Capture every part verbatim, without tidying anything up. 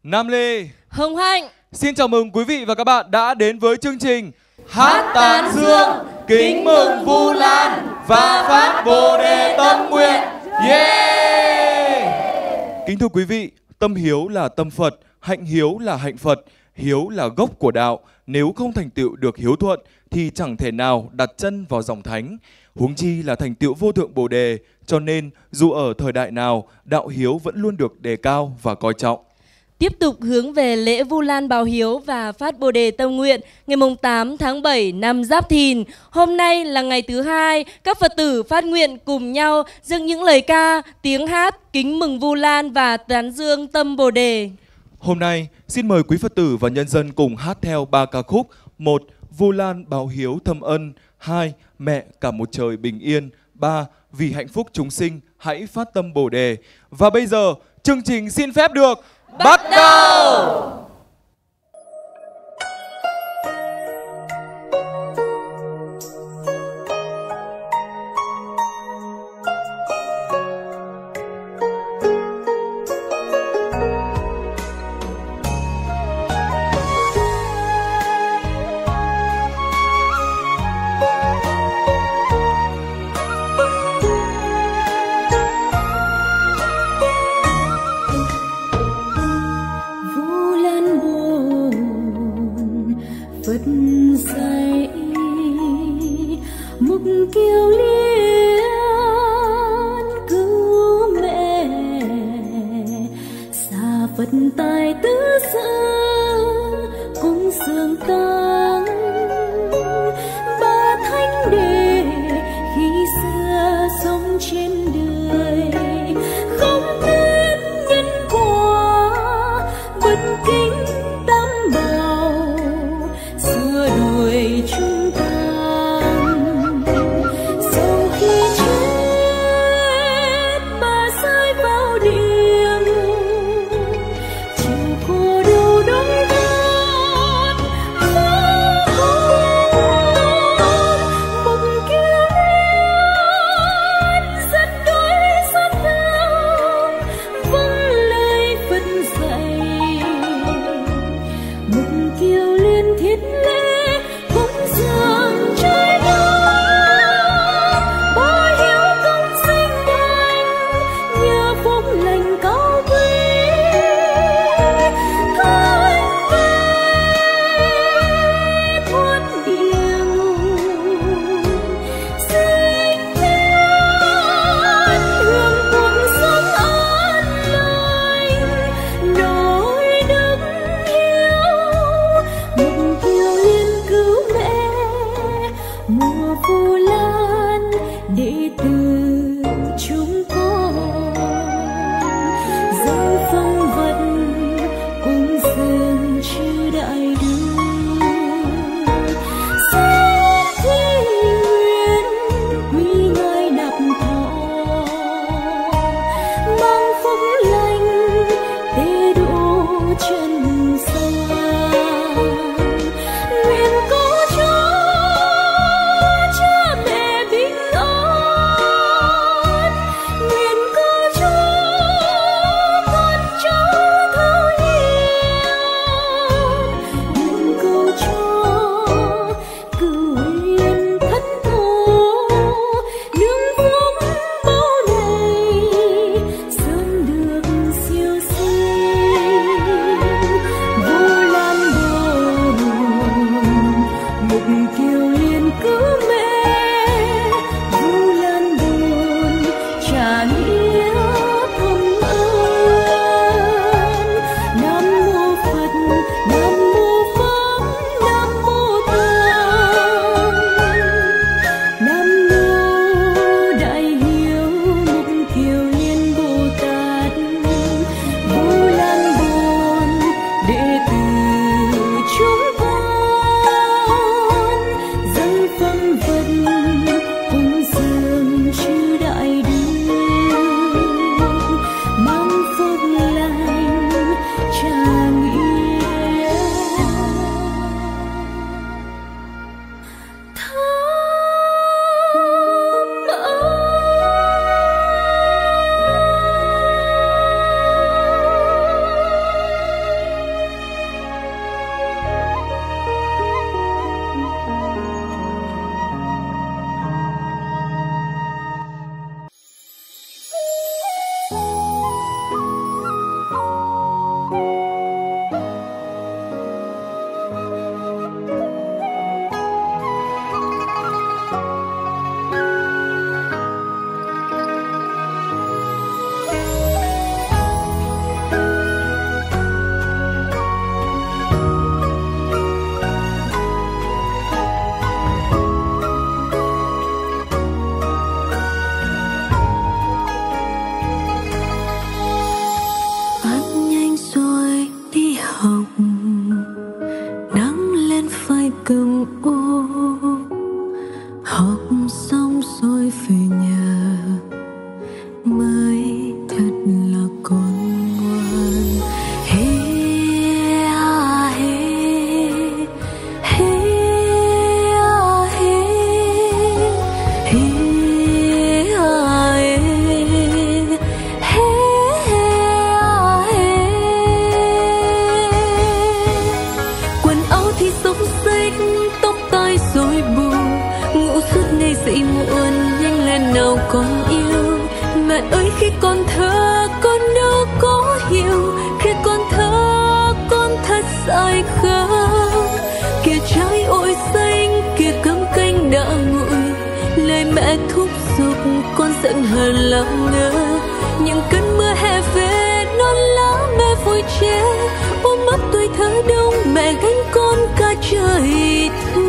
Nam Lê, Hồng Hạnh. xin chào mừng quý vị và các bạn đã đến với chương trình Hát Tán Dương, kính mừng Vu Lan và phát Bồ Đề Tâm Nguyện. Yeah! Kính thưa quý vị, tâm hiếu là tâm Phật, hạnh hiếu là hạnh Phật, hiếu là gốc của đạo. Nếu không thành tựu được hiếu thuận thì chẳng thể nào đặt chân vào dòng thánh, huống chi là thành tựu vô thượng Bồ Đề. Cho nên dù ở thời đại nào, đạo hiếu vẫn luôn được đề cao và coi trọng. Tiếp tục hướng về lễ Vu Lan báo hiếu và phát Bồ Đề Tâm Nguyện ngày tám tháng bảy năm Giáp Thìn. Hôm nay là ngày thứ hai, các Phật tử phát nguyện cùng nhau dâng những lời ca, tiếng hát kính mừng Vu Lan và tán dương tâm Bồ Đề. Hôm nay, xin mời quý Phật tử và nhân dân cùng hát theo ba ca khúc. Một, Vu Lan báo hiếu thâm ân. Hai, Mẹ cả một trời bình yên. Ba, vì hạnh phúc chúng sinh hãy phát tâm Bồ Đề. Và bây giờ, chương trình xin phép được bắt đầu! Kiều liên cứu mẹ, xa Phật tài tứ sự cùng sương tăng ba thánh đề khi xưa sống trên đời, không tin nhân quả bất kính tam bảo xưa đuổi chúng ta. học, nắng lên phai cầm ô, học xong rồi về nhà mới thật là con ngoan. Hey, ah, hey, hey, ah, hey, hey, ah, hey, hey, ah, hey. Quần áo thì xốc xếch, tóc tai rối bù, ngủ suốt ngày dậy muộn, nhanh lên nào con yêu. Mẹ ơi khi con thơ con đâu có hiểu, khi con thơ con thật dại khờ. Kìa trái ổi xanh, kìa cơm canh đã nguội, lời mẹ thúc giục con giận hờn lặng ngơ. Những cơn mưa hè về non lá mẹ vui che, ôm ấp tuổi thơ đông mẹ gánh con cả trời thu.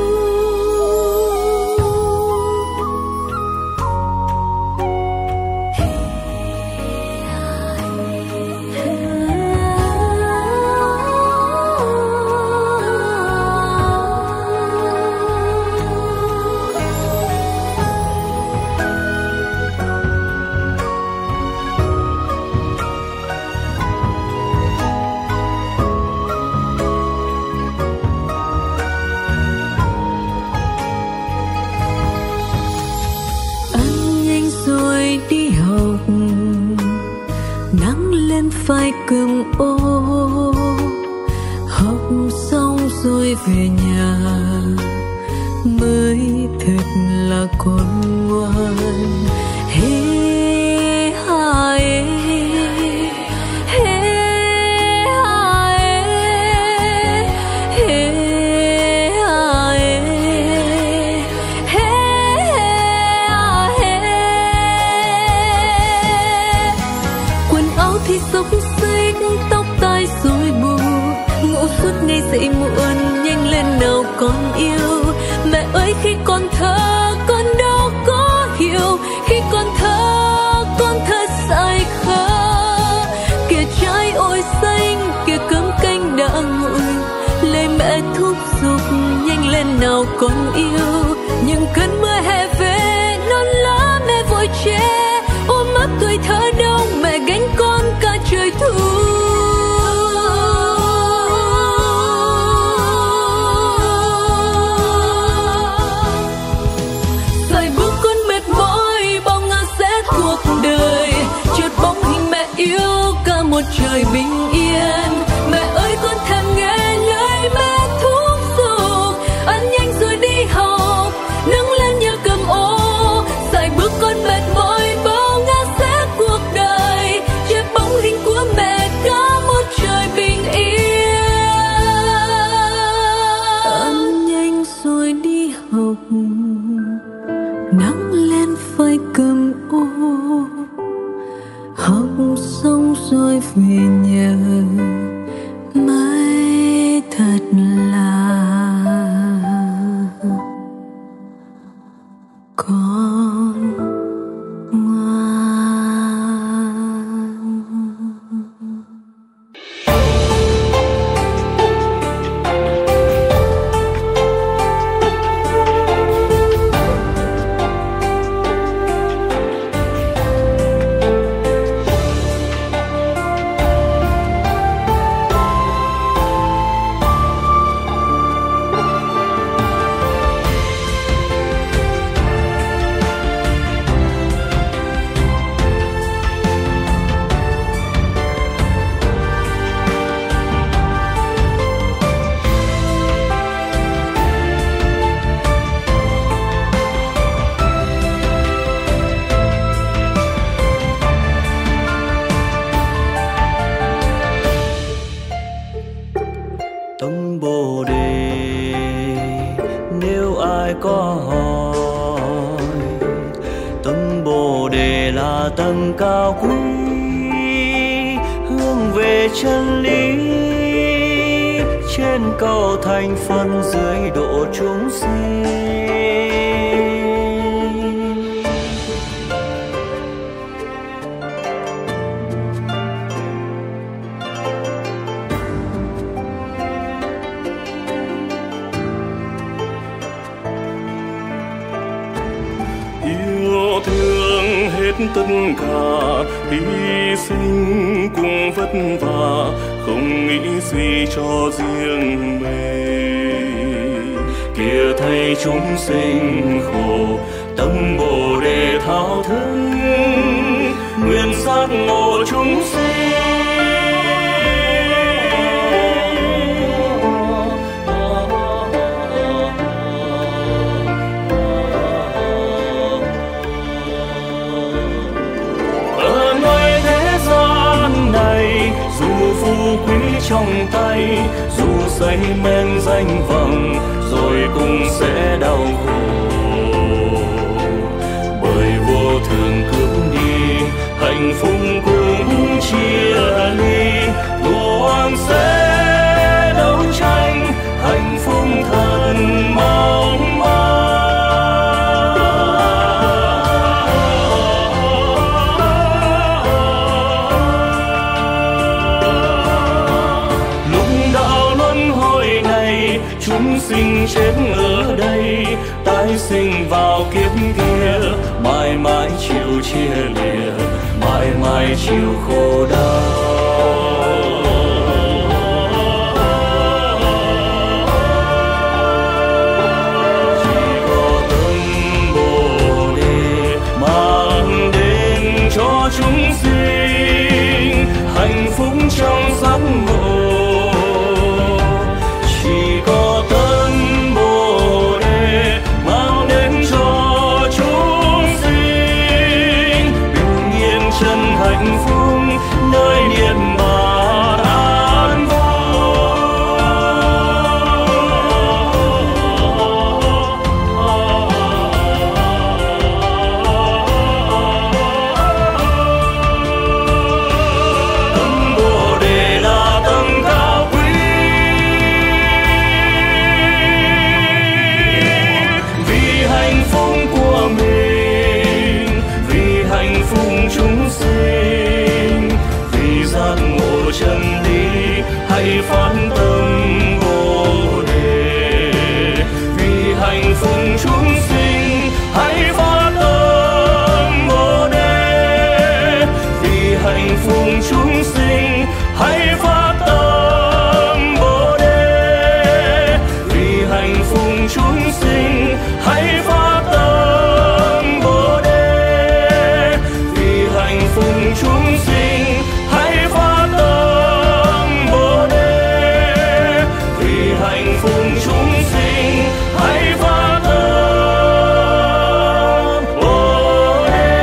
Phai cầm ô, học xong rồi về nhà mới thật là con ngoan. Hey, ha, hey, hey, ha, hey, hey, ha, hey, hey, ha, hey. Quần áo thì xốc xếch, tóc tai rối bù, ngủ suốt ngày dậy muộn, nhanh lên nào con yêu. Mẹ ơi khi con thơ con đâu có hiểu, khi con thơ con thật dại khờ. Kìa trái ổi xanh, kìa cơm canh đã nguội, lời mẹ thúc giục nhanh lên nào con yêu. Những cơn mưa hè về non lá mẹ vội che, ôm ấp tuổi thơ đông mẹ gánh con cả trời thu. Dài bước con mệt mỏi bao ngàn xét cuộc đời, chợt bóng hình mẹ yêu cả một trời bình yên. Mẹ ơi con thèm nghe lời mẹ thúc giục, ăn nhanh rồi đi học, nâng lên nhớ cầm ô. Dài bước con mệt mỏi bao ngàn xét cuộc đời, chợt bóng hình của mẹ cả một trời bình yên. Ăn nhanh rồi đi học, nắng lên phai cầm ô, học xong rồi về nhà mới thật là con ngoan. Tâm Bồ Đề nếu ai có hỏi, tâm Bồ Đề là tầng cao quý hướng về chân lý, trên cầu thành phân dưới độ chúng sinh. tất cả, hy sinh cùng vất vả, không nghĩ gì cho riêng mình. Kìa thấy chúng sinh khổ, tâm Bồ Đề thao thức, nguyện giác ngộ chúng sinh. Phú quý trong tay, dù say men danh vọng, rồi cũng sẽ đau khổ. Bởi vô thường cướp đi, hạnh phúc cũng chia ly. Luôn sẽ đấu tranh, hạnh phúc thật mong manh. Chúng sinh chết ở đây, tái sinh vào kiếp kia, mãi mãi chịu chia lìa, mãi mãi chịu khổ đau. Chỉ có tâm Bồ Đề mang đến cho chúng sinh hạnh phúc trong giác ngộ. Hạnh phúc nơi niết bàn an vui. Tâm Bồ Đề là tâm cao quý, vì hạnh phúc của mình, vì hạnh phúc chúng sinh, vì giác ngộ chân lý hãy phát tâm Bồ Đề. Vì hạnh phúc chúng sinh hãy phát tâm Bồ Đề. Vì hạnh phúc chúng sinh hãy phát tâm Bồ Đề. Vì hạnh phúc chúng sinh hãy phát tâm Bồ Đề. Vì hạnh phúc chúng sinh hãy phát tâm Bồ Đề. Vì hạnh phúc chúng sinh hãy phát tâm Bồ Đề.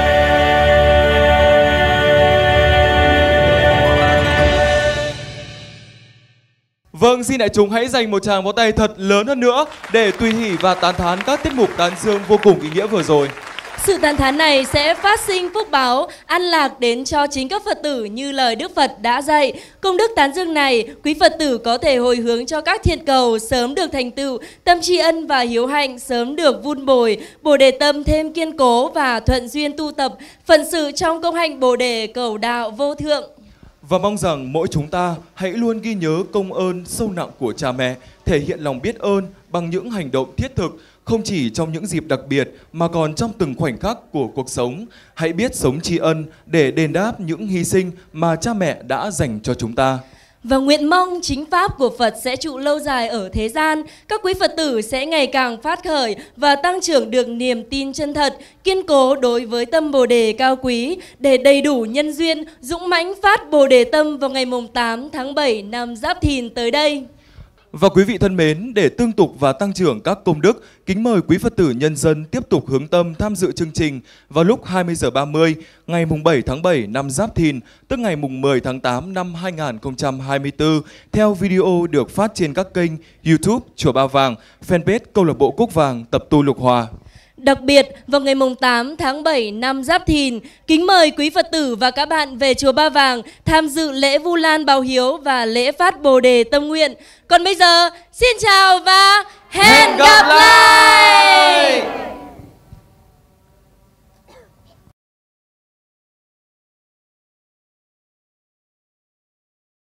Vâng, xin đại chúng hãy dành một tràng vỗ tay thật lớn hơn nữa để tùy hỷ và tán thán các tiết mục tán dương vô cùng ý nghĩa vừa rồi. Sự tán thán này sẽ phát sinh phúc báo, an lạc đến cho chính các Phật tử như lời Đức Phật đã dạy. Công đức tán dương này, quý Phật tử có thể hồi hướng cho các thiện cầu sớm được thành tựu, tâm tri ân và hiếu hạnh sớm được vun bồi, Bồ Đề tâm thêm kiên cố và thuận duyên tu tập, phận sự trong công hạnh Bồ Đề cầu đạo vô thượng. Và mong rằng mỗi chúng ta hãy luôn ghi nhớ công ơn sâu nặng của cha mẹ, thể hiện lòng biết ơn bằng những hành động thiết thực, không chỉ trong những dịp đặc biệt mà còn trong từng khoảnh khắc của cuộc sống. Hãy biết sống tri ân để đền đáp những hy sinh mà cha mẹ đã dành cho chúng ta. Và nguyện mong chính pháp của Phật sẽ trụ lâu dài ở thế gian, các quý Phật tử sẽ ngày càng phát khởi và tăng trưởng được niềm tin chân thật, kiên cố đối với tâm Bồ Đề cao quý, để đầy đủ nhân duyên, dũng mãnh phát Bồ Đề tâm vào ngày tám tháng bảy năm Giáp Thìn tới đây. Và quý vị thân mến, để tương tục và tăng trưởng các công đức, kính mời quý Phật tử nhân dân tiếp tục hướng tâm tham dự chương trình vào lúc hai mươi giờ ba mươi ngày bảy tháng bảy năm Giáp Thìn, tức ngày mười tháng tám năm hai nghìn không trăm hai mươi tư, theo video được phát trên các kênh YouTube Chùa Ba Vàng, fanpage Câu lạc bộ Cúc Vàng, tập tu Lục Hòa. Đặc biệt, vào ngày tám tháng bảy năm Giáp Thìn, kính mời quý Phật tử và các bạn về Chùa Ba Vàng tham dự lễ Vu Lan báo hiếu và lễ phát Bồ Đề tâm nguyện. Còn bây giờ, xin chào và